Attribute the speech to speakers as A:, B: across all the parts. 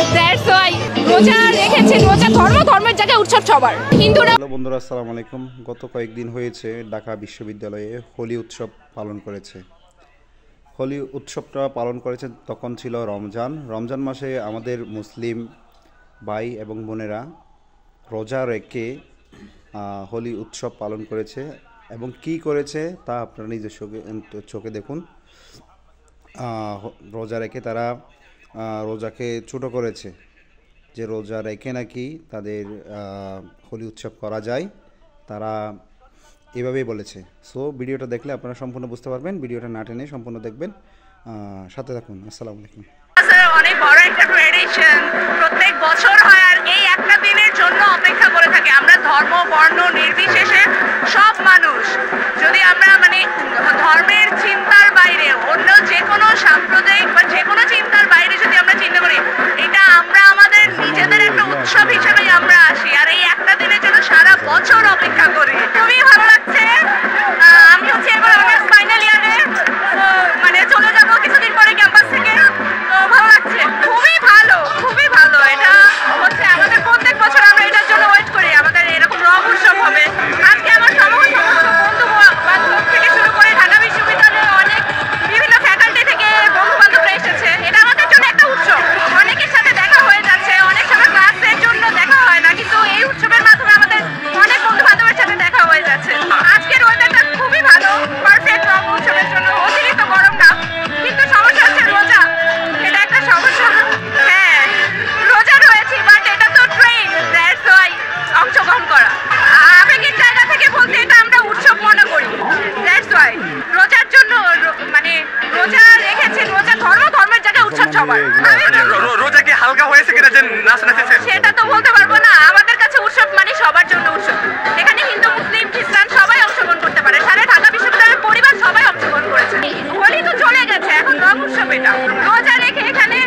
A: That's why রোজা রেখেছে। রোজা ধর্মের জায়গায় উৎসব সবার। হিন্দুরা।
B: হ্যালো বন্ধুরা, আসসালামু আলাইকুম। গত কয়েকদিন হয়েছে ঢাকা বিশ্ববিদ্যালয়ে হোলি উৎসব পালন করেছে। হোলি উৎসবটা পালন করেছে তখন ছিল রমজান মাসে আমাদের মুসলিম ভাই এবং বোনেরা রোজা রেখে হোলি উৎসব পালন করেছে এবং কি করেছে তা আপনারা নিজের চোখে দেখুন। রোজা রেখে তারা রোজাকে ছোটো করেছে, যে রোজা রেখে নাকি তাদের হোলি উৎসব করা যায়, তারা এভাবেই বলেছে। সো ভিডিওটা দেখলে আপনারা সম্পূর্ণ বুঝতে পারবেন। ভিডিওটা না টেনে সম্পূর্ণ দেখবেন, সাথে থাকুন। আসসালামু আলাইকুম।
C: অনেক বড় একটা ট্রেডিশন, প্রত্যেক বছর হয় আর এই একটা দিনের জন্য অপেক্ষা করে থাকে আমরা ধর্ম বর্ণ নির্বিশেষে সব মানুষ। যদি আমরা ধর্মের চিন্তার বাইরে অন্য যে কোনো সাম্প্রদায়িক বা যে কোনো চিন্তার বাইরে যদি আমরা চিন্তা করি, এটা আমরা আমাদের নিজেদের একটা উৎসব হিসেবেই আমরা আসি আর এই একটা দিনের জন্য সারা বছর অপেক্ষা করি। খুবই ভালো লাগছে। আমি হচ্ছে এবার আমাদের ফাইনাল ইয়ারে চলে যাবো কিছুদিন পরে ক্যাম্পাস থেকে। ভালো লাগছে, খুবই ভালো। এটা হচ্ছে আমাদের প্রত্যেক বছর আমরা এটার জন্য ওয়েট করি, আমাদের এরকম রং উৎসব হবে। আজকে আমার সমস্ত বন্ধু বান্ধব থেকে শুরু করে ঢাকা বিশ্ববিদ্যালয়ের অনেক বিভিন্ন ফ্যাকাল্টি থেকে বন্ধু বান্ধবরা এসেছে। এটা আমাদের জন্য একটা উৎসব। অনেকের সাথে দেখা হয়ে যাচ্ছে, অনেক সময় ক্লাসের জন্য দেখা হয় না, কিন্তু এই উৎসবের মাধ্যমে আমাদের অনেক বন্ধু বান্ধবের সাথে দেখা হয়ে যাচ্ছে। আজকের ওয়েদারটা খুবই ভালো, পারফেক্ট রং উৎসবের জন্য। অতিরিক্ত গরম না, কিন্তু সমস্যা হচ্ছে রোজা, এটা একটা সমস্যা। হ্যাঁ, রোজা রয়েছে, বাট এটা তো ট্রেন, দ্যাটস ওয়াই অংশগ্রহণ করা। আবেগের জায়গা থেকে বলতে এটা আমরা উৎসব মনে করি, দ্যাটস ওয়াই। রোজার জন্য রোজা রেখেছে। রোজা ধর্মের জায়গায় উৎসব সবার।
D: রোজা কি হালকা হয়েছে কিনা যে নাচ নাচেছে
C: সেটা তো বলতে পারবো না। আমাদের কাছে উৎসব মানে সবার জন্য উৎসব। এখানে হিন্দু মুসলিম খ্রিস্টান সবাই অংশগ্রহণ করতে পারে। সারা ঢাকা বিশ্ববিদ্যালয়ের পরিবার সবাই অংশগ্রহণ করেছে। হোলি তো চলে গেছে, এখন রং উৎসব। এটা রোজা রেখে এখানে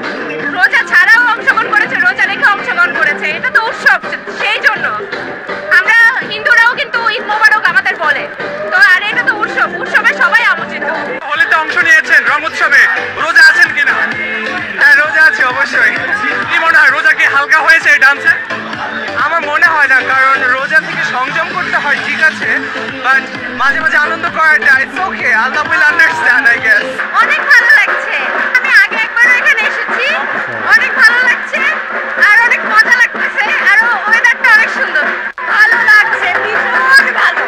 C: রোজা ছাড়াও অংশগ্রহণ করেছে, রোজা রেখে অংশগ্রহণ করেছে। এটা তো উৎসব, সেই জন্য আমরা হিন্দুরাও কিন্তু ঈদ মোবারক আমাদের বলে তো। আর এটা তো উৎসব, উৎসবে সবাই আমন্ত্রিত।
D: হোলিতে অংশ নিয়েছেন রং উৎসবে, রোজা আছেন কিনা? হ্যাঁ, রোজা আছে অবশ্যই। কি মনে হয় রোজা কি হালকা হয়েছে এই ডান্সে? আমার মনে হয় না, কারণ রোজা থেকে সংযম করতে হয়, ঠিক আছে, বাট মাঝে মাঝে আনন্দ করাটা it's okay. Allah will understand, I guess.
C: অনেক ভালো লাগছে। আমি আগে একবার এখানে এসেছি, অনেক ভালো লাগছে আর অনেক মজা লাগতেছে। আর ওয়েদারটা অনেক সুন্দর, ভালো লাগছে, ভীষণ ভালো।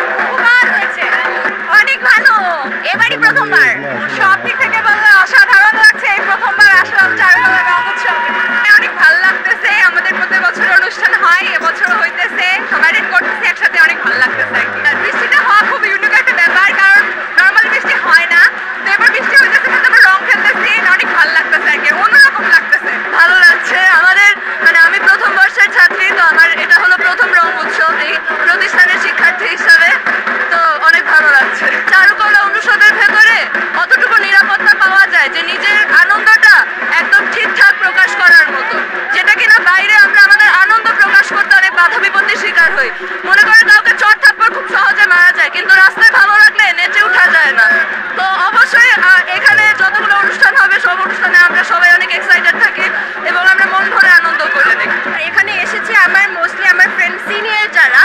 C: খুব হয়েছে, অনেক ভালো। এবারই প্রথমবার, সব দিক থেকে বললে অসাধারণ লাগছে। এই প্রথমবার আসলাম চারুকলা রং উৎসবে, অনেক ভালো লাগতেছে। আমাদের প্রত্যেক বছর অনুষ্ঠান হয়, এবছর হইতেছে, সবাই করতেছে একসাথে, অনেক ভালো লাগতেছে। আর বৃষ্টিটা হওয়া খুব ইউনিক একটা ব্যাপার, কারণ নর্মালি বৃষ্টি হয় না। তো এবার বৃষ্টি হইতেছে, কিন্তু আমরা রং খেলতেছি, অনেক ভালো লাগতেছে আর কি, অন্যরকম লাগতেছে। ভালো লাগছে। আমাদের আমি প্রথম বর্ষের ছাত্রী, তো আমার এটা হলো প্রথম রং উৎসব এই প্রতিষ্ঠানের শিক্ষার্থী হিসাবে, তো অনেক ভালো লাগছে। চারুকলা অনুষদের ভেতরে কতটুকু নিরাপত্তা পাওয়া যায় যে নিজের আনন্দটা একদম ঠিকঠাক প্রকাশ করার মতো, যেটা কিনা বাইরে আমরা আমাদের আনন্দ প্রকাশ করতে অনেক বাধা বিপত্তির শিকার হই। মনে করেন কাউকে চট থাপ্পড় খুব সহজে মারা যায়, কিন্তু রাস্তায় ভালো লাগলে নেচে উঠা যায় না। তো অবশ্যই এখানে যতগুলো অনুষ্ঠান হবে সব অনুষ্ঠানে আমরা সবাই অনেক এক্সাইটেড থাকি এবং আমরা মন ভরে আনন্দ করে দেখি। এখানে এসেছি আমার মোস্টলি আমার ফ্রেন্ড সিনিয়র যারা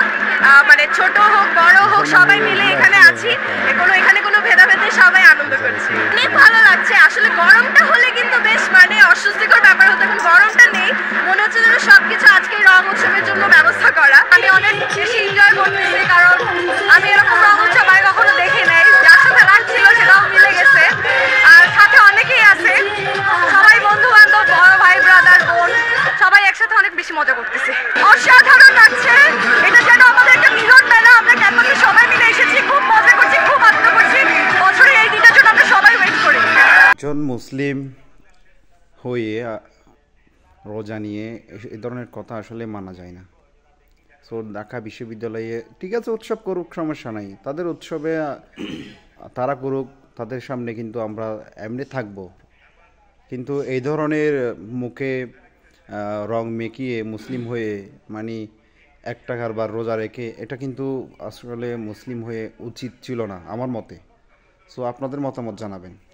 C: ছোট হোক বড় হোক সবাই মিলে এখানে আছি। এখানে কোনো ভেদাভেদ নেই, সবাই আনন্দ করছি। অনেক ভালো লাগছে। আসলে গরমটা হলে কিন্তু বেশ অস্বস্তিকর ব্যাপার হতো, এখন গরমটা নেই। মনে হচ্ছে যেন সবকিছু আজকে রং উৎসবের জন্য ব্যবস্থা করা। আমি অনেক বেশি এনজয় করতেছি, কারণ আমি এরকম রং উৎসব আগে কখনো দেখি নাই। যার সাথে লাগছিল সেটাও মিলে গেছে, আর সাথে অনেকেই আছে, সবাই বন্ধু বান্ধব, বড় ভাই ব্রাদার বোন সবাই একসাথে অনেক বেশি মজা করতেছি। অসাধারণ লাগছে। এটা যেন আমাদের একটা মিলন মেলা। আমরা ক্যাম্পাসে সবাই মিলে এসেছি, খুব মজা করছি, খুব আনন্দ করছি। বছরে এই দিনটার জন্য আমরা সবাই ওয়েট করি।
B: একজন মুসলিম হয়ে রোজা নিয়ে এই ধরনের কথা আসলে মানা যায় না। সো ঢাকা বিশ্ববিদ্যালয়ে ঠিক আছে, উৎসব করুক, সমস্যা নাই, তাদের উৎসবে তারা করুক, তাদের সামনে কিন্তু আমরা এমনি থাকবো। কিন্তু এই ধরনের মুখে রং মেকিয়ে মুসলিম হয়ে এক টাকার বার রোজা রেখে, এটা কিন্তু আসলে মুসলিম হয়ে উচিত ছিল না আমার মতে। সো আপনাদের মতামত জানাবেন।